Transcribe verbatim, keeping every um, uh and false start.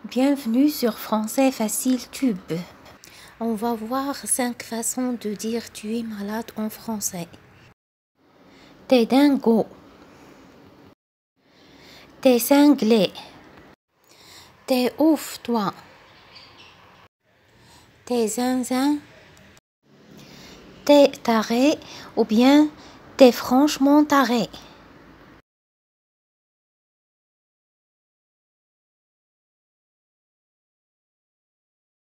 Bienvenue sur Français Facile Tube. On va voir cinq façons de dire tu es malade en français. T'es dingo. T'es cinglé. T'es ouf toi. T'es zinzin. T'es taré ou bien t'es franchement taré.